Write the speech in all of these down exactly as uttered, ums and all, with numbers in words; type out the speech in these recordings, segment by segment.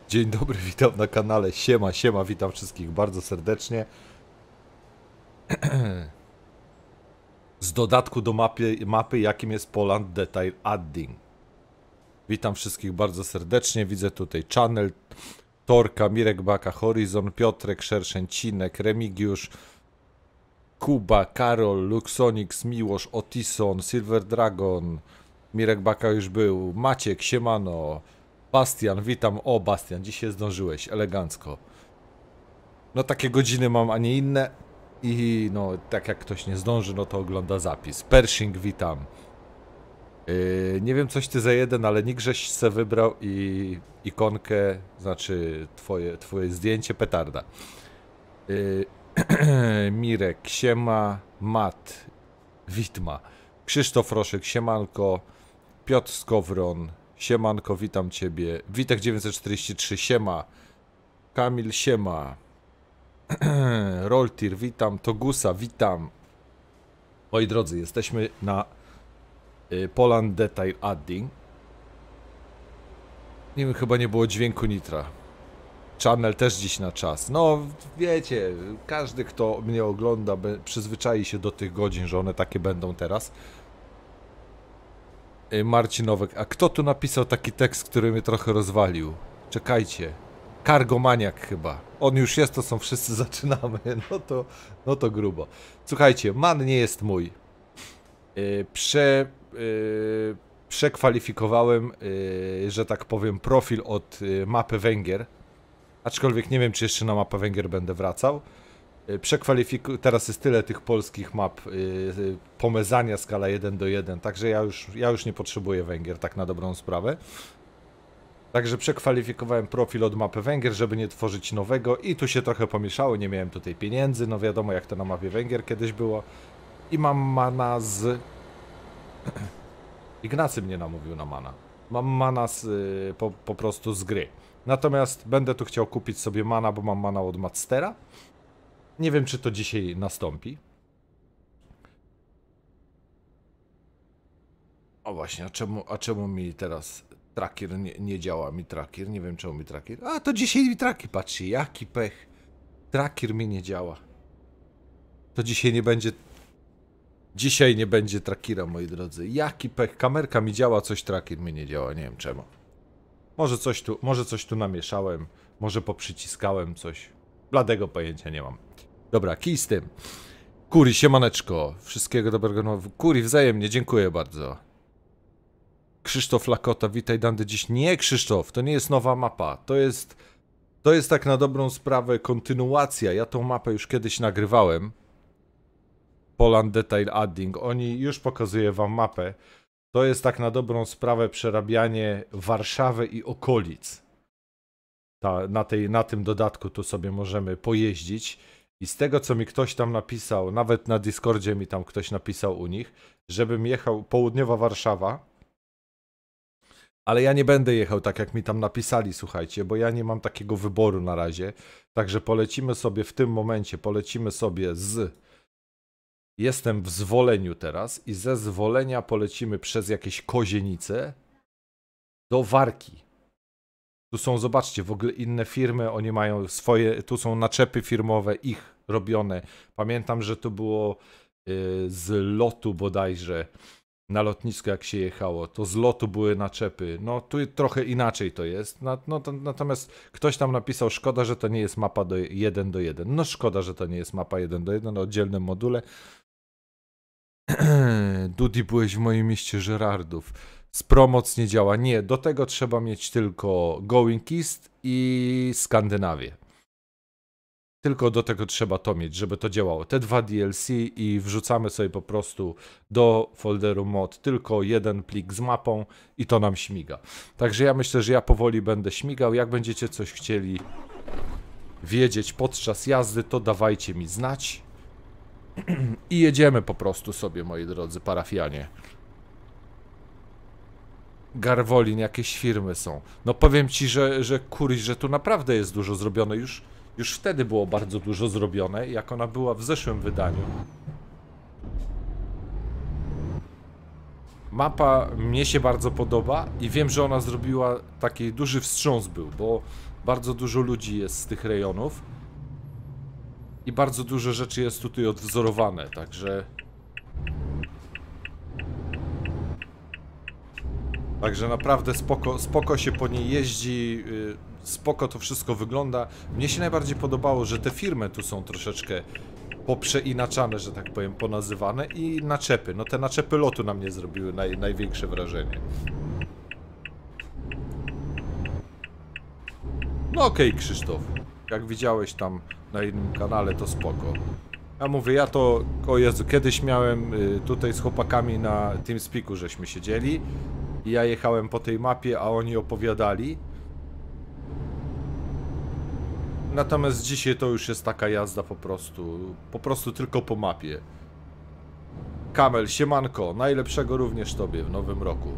Dzień dobry, witam na kanale. Siema, siema, witam wszystkich bardzo serdecznie. Z dodatku do mapy, mapy jakim jest Poland Detail Adding. Witam wszystkich bardzo serdecznie. Widzę tutaj Channel, Torka, Mirek Baka, Horizon, Piotrek, Szerszeń, Cinek, Remigiusz, Kuba, Karol, Luxonix, Miłosz, Otison, Silver Dragon, Mirek Baka już był, Maciek, siemano, Bastian, witam. O, Bastian, dzisiaj zdążyłeś, elegancko. No takie godziny mam, a nie inne. I no, tak jak ktoś nie zdąży, no to ogląda zapis. Pershing, witam. Yy, nie wiem, coś ty za jeden, ale nikt żeś se wybrał i ikonkę, znaczy twoje, twoje zdjęcie, petarda. Yy, Mirek, siema, Mat, Witma, Krzysztof Roszek, siemanko, Piotr Skowron, siemanko, witam ciebie, Witek dziewięćset czterdzieści trzy, siema, Kamil, siema, Roltir, witam, Togusa, witam. Moi drodzy, jesteśmy na y, Poland Detail Adding. Nie wiem, chyba nie było dźwięku nitra. Channel też dziś na czas. No, wiecie, każdy, kto mnie ogląda, przyzwyczai się do tych godzin, że one takie będą teraz. Y, Marcinowek, a kto tu napisał taki tekst, który mnie trochę rozwalił? Czekajcie. Kargomaniak chyba. On już jest, to są wszyscy, zaczynamy. No to, no to grubo. Słuchajcie, man nie jest mój. Yy, prze, yy, przekwalifikowałem, yy, że tak powiem, profil od yy, mapy Węgier. Aczkolwiek nie wiem, czy jeszcze na mapę Węgier będę wracał. Yy, przekwalifiku... Teraz jest tyle tych polskich map yy, yy, pomezania skala jeden do jeden, także ja już, ja już nie potrzebuję Węgier, tak na dobrą sprawę. Także przekwalifikowałem profil od mapy Węgier, żeby nie tworzyć nowego i tu się trochę pomieszało, nie miałem tutaj pieniędzy, no wiadomo jak to na mapie Węgier kiedyś było. I mam mana z... Ignacy mnie namówił na mana. Mam mana z, y, po, po prostu z gry. Natomiast będę tu chciał kupić sobie mana, bo mam mana od Madstera. Nie wiem, czy to dzisiaj nastąpi. O właśnie, a czemu, a czemu mi teraz... Tracker nie, nie działa mi tracker, nie wiem czemu mi tracker. A to dzisiaj mi tracker, patrzcie, jaki pech. Tracker mi nie działa. To dzisiaj nie będzie. Dzisiaj nie będzie trackera, moi drodzy. Jaki pech. Kamerka mi działa, coś tracker mi nie działa, nie wiem czemu. Może coś tu, może coś tu namieszałem, może poprzyciskałem coś. Bladego pojęcia nie mam. Dobra, kij z tym. Kuri, siemaneczko. Wszystkiego dobrego. No, Kuri, wzajemnie, dziękuję bardzo. Krzysztof Lakota, witaj Dandy dziś. Nie, Krzysztof, to nie jest nowa mapa. To jest, to jest tak na dobrą sprawę kontynuacja. Ja tą mapę już kiedyś nagrywałem. Poland Detail Adding. Oni już pokazuję wam mapę. To jest tak na dobrą sprawę przerabianie Warszawy i okolic. Ta, na, tej, na tym dodatku tu sobie możemy pojeździć. I z tego, co mi ktoś tam napisał, nawet na Discordzie mi tam ktoś napisał u nich, żebym jechał południowa Warszawa. Ale ja nie będę jechał tak, jak mi tam napisali, słuchajcie, bo ja nie mam takiego wyboru na razie. Także polecimy sobie w tym momencie, polecimy sobie z... Jestem w Zwoleniu teraz i ze Zwolenia polecimy przez jakieś Kozienice do Warki. Tu są, zobaczcie, w ogóle inne firmy, oni mają swoje, tu są naczepy firmowe, ich robione. Pamiętam, że to było yy, z lotu bodajże. Na lotnisko jak się jechało, to z lotu były naczepy. No tu trochę inaczej to jest. No, no, to, natomiast ktoś tam napisał, szkoda, że to nie jest mapa do jeden do jeden. No szkoda, że to nie jest mapa jeden do jeden, na oddzielnym module. Dudi, byłeś w moim mieście Żerardów. Z promoc nie działa. Nie, do tego trzeba mieć tylko Going East i Skandynawię. Tylko do tego trzeba to mieć, żeby to działało. Te dwa D L C i wrzucamy sobie po prostu do folderu mod tylko jeden plik z mapą i to nam śmiga. Także ja myślę, że ja powoli będę śmigał. Jak będziecie coś chcieli wiedzieć podczas jazdy, to dawajcie mi znać. I jedziemy po prostu sobie, moi drodzy parafianie. Garwolin, jakieś firmy są. No powiem ci, że, że kuriś, że tu naprawdę jest dużo zrobione już. Już wtedy było bardzo dużo zrobione, jak ona była w zeszłym wydaniu. Mapa mnie się bardzo podoba i wiem, że ona zrobiła taki duży wstrząs był, bo Bardzo dużo ludzi jest z tych rejonów. I bardzo dużo rzeczy jest tutaj odwzorowane, także... Także naprawdę spoko, spoko się po niej jeździ, spoko to wszystko wygląda. Mnie się najbardziej podobało, że te firmy tu są troszeczkę poprzeinaczane, że tak powiem, ponazywane i naczepy. No te naczepy lotu na mnie zrobiły naj, największe wrażenie. No okej, okay, Krzysztof, jak widziałeś tam na innym kanale, to spoko. Ja mówię, ja to, o Jezu, kiedyś miałem tutaj z chłopakami na TeamSpeaku, żeśmy siedzieli i ja jechałem po tej mapie, a oni opowiadali. Natomiast dzisiaj to już jest taka jazda po prostu, po prostu tylko po mapie. Kamel, siemanko, najlepszego również tobie w nowym roku.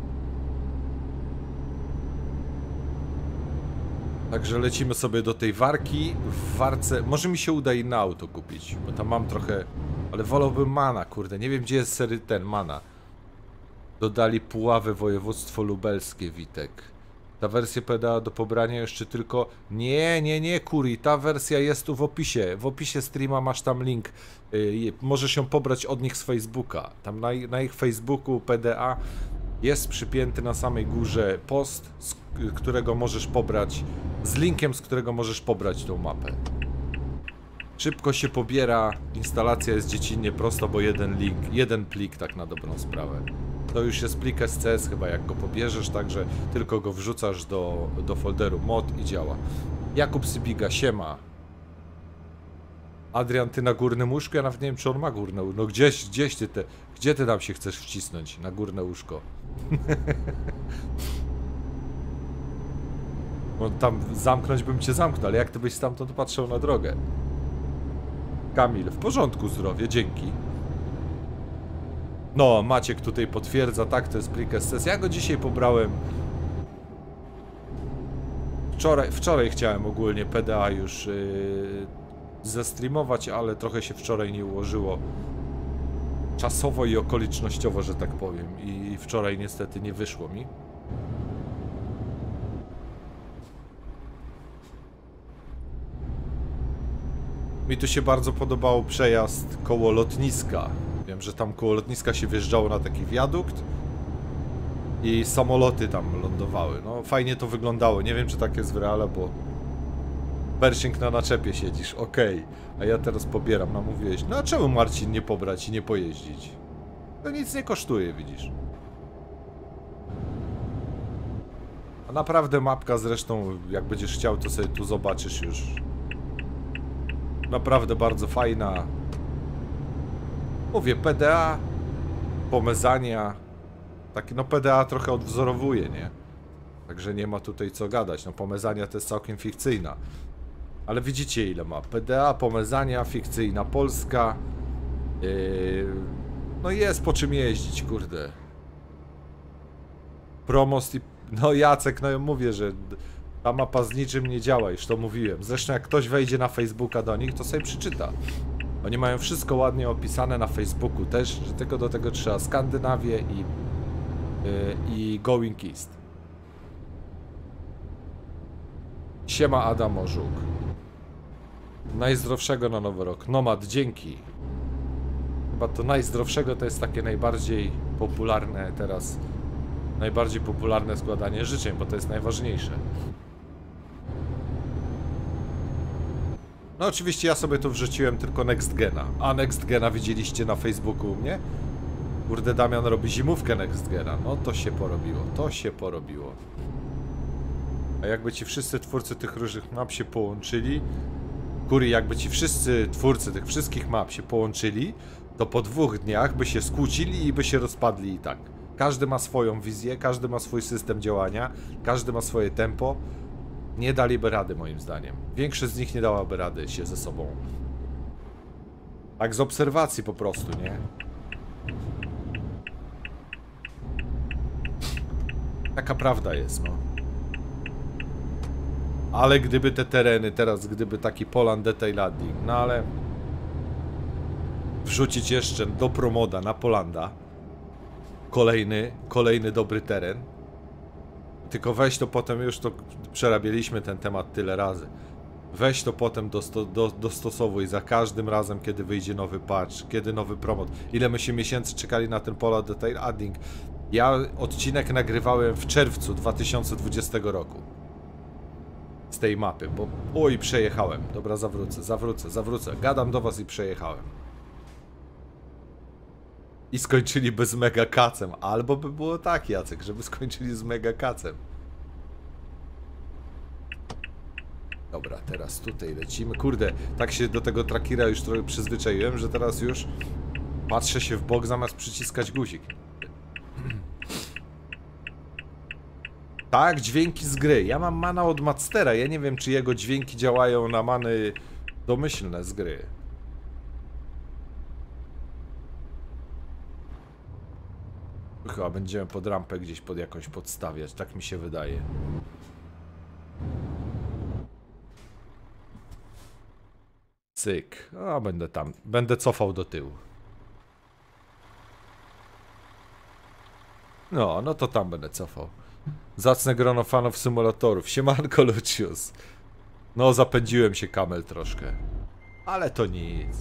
Także lecimy sobie do tej warki. W warce, może mi się uda inne auto kupić, bo tam mam trochę, ale wolałbym mana, kurde, nie wiem gdzie jest sery ten mana. Dodali Puławy, województwo lubelskie, Witek. Ta wersja P D A do pobrania jeszcze tylko... Nie, nie, nie, Kuri, ta wersja jest tu w opisie. W opisie streama masz tam link. Yy, możesz ją pobrać od nich z Facebooka. Tam na, na ich Facebooku P D A jest przypięty na samej górze post, z którego możesz pobrać, z linkiem, z którego możesz pobrać tą mapę. Szybko się pobiera, instalacja jest dziecinnie prosta, bo jeden link, jeden plik tak na dobrą sprawę. To już jest plik S C S chyba, jak go pobierzesz, także tylko go wrzucasz do, do folderu mod i działa. Jakub Sybiga, siema. Adrian, ty na górnym łóżku? Ja nawet nie wiem, czy on ma górne łóżko. No gdzieś, gdzieś ty te, gdzie ty tam się chcesz wcisnąć na górne łóżko? Bo tam zamknąć bym cię zamknął, ale jak ty byś stamtąd patrzył na drogę? Kamil, w porządku zdrowie, dzięki. No, Maciek tutaj potwierdza, tak, to jest plik S C S. Ja go dzisiaj pobrałem. Wczoraj, wczoraj chciałem ogólnie P D A już yy, zestreamować, ale trochę się wczoraj nie ułożyło. Czasowo i okolicznościowo, że tak powiem. I wczoraj niestety nie wyszło mi. Mi tu się bardzo podobał przejazd koło lotniska. Wiem, że tam koło lotniska się wjeżdżało na taki wiadukt i samoloty tam lądowały. No fajnie to wyglądało. Nie wiem, czy tak jest w reale, bo Pershing na naczepie siedzisz, okej. Okay. A ja teraz pobieram, no mówiłeś, no a czemu Marcin nie pobrać i nie pojeździć? To nic nie kosztuje, widzisz. A naprawdę mapka zresztą, jak będziesz chciał, to sobie tu zobaczysz już. Naprawdę bardzo fajna. Mówię, P D A, pomezania. Taki, no P D A trochę odwzorowuje, nie? Także nie ma tutaj co gadać. No pomezania to jest całkiem fikcyjna. Ale widzicie ile ma. P D A, pomezania, fikcyjna Polska. Yy... No jest po czym jeździć, kurde. Promost i... No Jacek, no ja mówię, że ta mapa z niczym nie działa, już to mówiłem. Zresztą jak ktoś wejdzie na Facebooka do nich, to sobie przeczyta. Oni mają wszystko ładnie opisane na Facebooku też, że tylko do tego trzeba Skandynawię i, yy, i Going East. Siema Adam Orzuk. Najzdrowszego na nowy rok. Nomad, dzięki. Chyba to najzdrowszego to jest takie najbardziej popularne teraz. Najbardziej popularne składanie życzeń, bo to jest najważniejsze. No oczywiście ja sobie tu wrzuciłem tylko Next Gena. A Next Gena widzieliście na Facebooku u mnie? Kurde, Damian robi zimówkę Next Gena. No to się porobiło, to się porobiło. A jakby ci wszyscy twórcy tych różnych map się połączyli, Kuri, jakby ci wszyscy twórcy tych wszystkich map się połączyli, to po dwóch dniach by się skłócili i by się rozpadli i tak. Każdy ma swoją wizję, każdy ma swój system działania, każdy ma swoje tempo. Nie daliby rady moim zdaniem. Większość z nich nie dałaby rady się ze sobą. Tak z obserwacji po prostu, nie? Taka prawda jest, no. Ale gdyby te tereny teraz, gdyby taki Poland Detailading, no ale wrzucić jeszcze do promoda na Polanda kolejny, kolejny dobry teren, tylko weź to potem, już to przerabialiśmy ten temat tyle razy. Weź to potem dosto, do, dostosowuj za każdym razem, kiedy wyjdzie nowy patch, kiedy nowy promot. Ile my się miesięcy czekali na ten Pola Detail Adding. Ja odcinek nagrywałem w czerwcu dwa tysiące dwudziestego roku. Z tej mapy, bo oj, przejechałem. Dobra, zawrócę, zawrócę, zawrócę. Gadam do was i przejechałem. I skończyli by z mega kacem. Albo by było tak, Jacek, żeby skończyli z mega kacem. Dobra, teraz tutaj lecimy. Kurde, tak się do tego trackera już trochę przyzwyczaiłem, że teraz już patrzę się w bok zamiast przyciskać guzik. Tak, dźwięki z gry. Ja mam mana od Madstera. Ja nie wiem, czy jego dźwięki działają na many domyślne z gry. Chyba będziemy pod rampę gdzieś pod jakąś podstawiać, tak mi się wydaje. Cyk. A będę tam, będę cofał do tyłu. No, no to tam będę cofał. Zacne grono fanów symulatorów. Siemanko, Lucius. No, zapędziłem się, Kamel, troszkę. Ale to nic.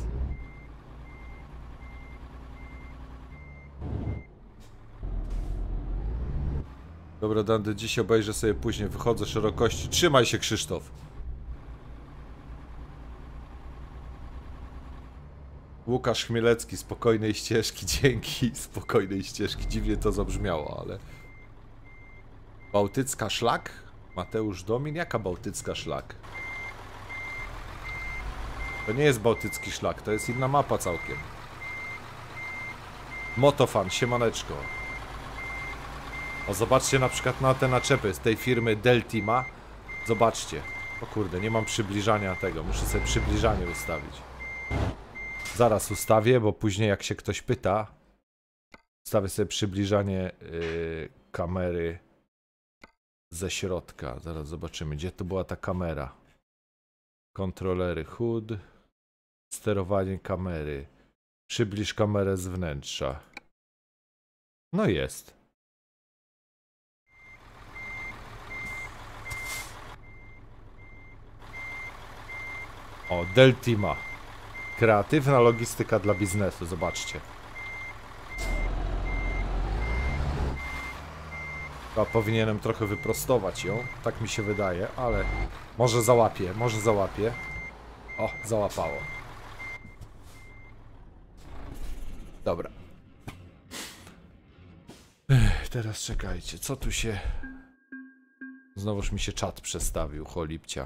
Dobra, Dandy, dziś obejrzę sobie później. Wychodzę szerokości. Trzymaj się, Krzysztof. Łukasz Chmielecki, spokojnej ścieżki, dzięki, spokojnej ścieżki. Dziwnie to zabrzmiało, ale... Bałtycka szlak? Mateusz Domin? Jaka bałtycka szlak? To nie jest bałtycki szlak, to jest inna mapa całkiem. Motofan, siemaneczko. O, zobaczcie na przykład na te naczepy z tej firmy Deltima. Zobaczcie. O kurde, nie mam przybliżania tego, muszę sobie przybliżanie ustawić. Zaraz ustawię, bo później jak się ktoś pyta, ustawię sobie przybliżanie yy, kamery ze środka. Zaraz zobaczymy, gdzie to była ta kamera. Kontrolery H U D, sterowanie kamery. Przybliż kamerę z wnętrza. No jest. O, Deltima. Kreatywna logistyka dla biznesu, zobaczcie. Chyba powinienem trochę wyprostować ją, tak mi się wydaje, ale może załapię, może załapię. O, załapało. Dobra. Ech, teraz czekajcie, co tu się... Znowuż mi się czat przestawił, cholipcia.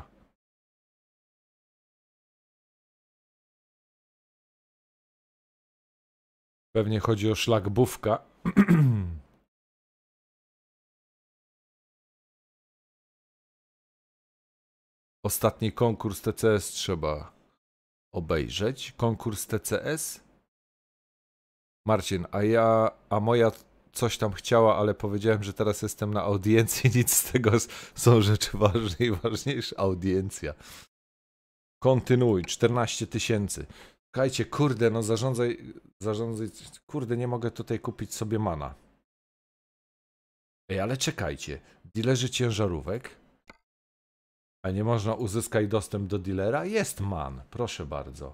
Pewnie chodzi o szlak Bówka. Ostatni konkurs T C S trzeba obejrzeć. Konkurs T C S? Marcin, a ja, a moja coś tam chciała, ale powiedziałem, że teraz jestem na audiencji. Nic z tego, są rzeczy ważne i ważniejsze. Audiencja. Kontynuuj, czternaście tysięcy. Słuchajcie, kurde, no zarządzaj, zarządzaj, kurde, nie mogę tutaj kupić sobie mana. Ej, ale czekajcie, dealerzy ciężarówek, a nie można uzyskać dostęp do dealera? Jest man, proszę bardzo.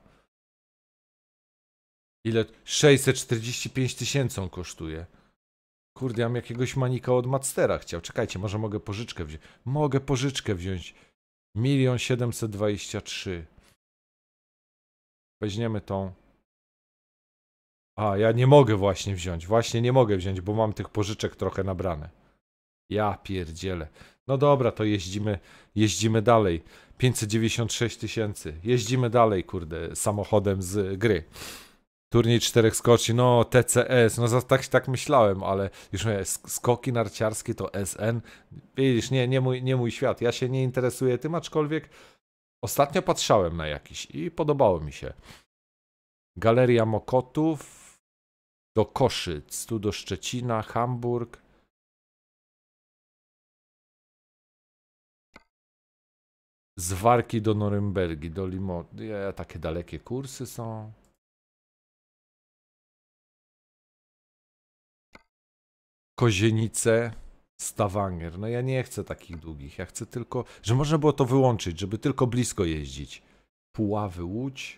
Ile? sześćset czterdzieści pięć tysięcy on kosztuje. Kurde, ja mam jakiegoś manika od Madstera chciał. Czekajcie, może mogę pożyczkę wziąć. Mogę pożyczkę wziąć. milion siedemset dwadzieścia trzy. Weźmiemy tą. A, ja nie mogę właśnie wziąć. Właśnie nie mogę wziąć, bo mam tych pożyczek trochę nabrane. Ja pierdzielę. No dobra, to jeździmy, jeździmy dalej. pięćset dziewięćdziesiąt sześć tysięcy. Jeździmy dalej, kurde, samochodem z gry. Turniej czterech skoczni, no T C S, no tak, tak myślałem, ale już mówię, skoki narciarskie to S N. Widzisz, nie, nie, mój, nie mój świat. Ja się nie interesuję tym, aczkolwiek ostatnio patrzałem na jakiś i podobało mi się. Galeria Mokotów do Koszyc, tu do Szczecina, Hamburg. Z Warki do Norymbergi, do Limo. Ja, takie dalekie kursy są. Kozienice. Stavanger. No ja nie chcę takich długich. Ja chcę tylko, że można było to wyłączyć, żeby tylko blisko jeździć. Puławy, Łódź.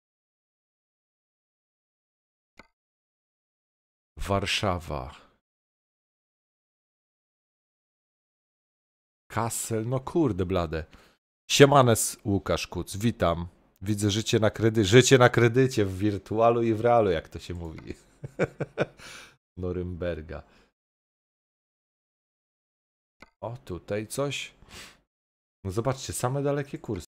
Warszawa. Kassel. No kurde blade. Siemanes, Łukasz Kuc. Witam. Widzę życie na kredycie. Życie na kredycie w wirtualu i w realu, jak to się mówi. Norymberga. O, tutaj coś. No zobaczcie, same dalekie kursy.